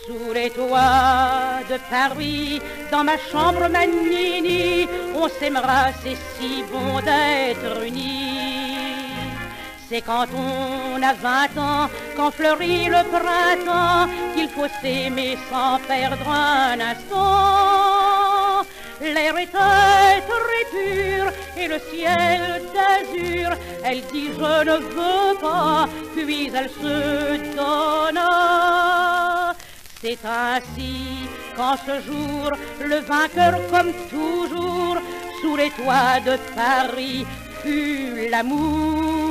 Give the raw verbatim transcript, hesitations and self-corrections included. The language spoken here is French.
Sous les toits de Paris, dans ma chambre Magnini, on s'aimera, c'est si bon d'être unis. C'est quand on a vingt ans, quand fleurit le printemps, qu'il faut s'aimer sans perdre un instant. L'air était très pur et le ciel d'azur. Elle dit je ne veux pas, puis elle se donna. C'est ainsi qu'en ce jour, le vainqueur comme toujours, sous les toits de Paris, fut l'amour.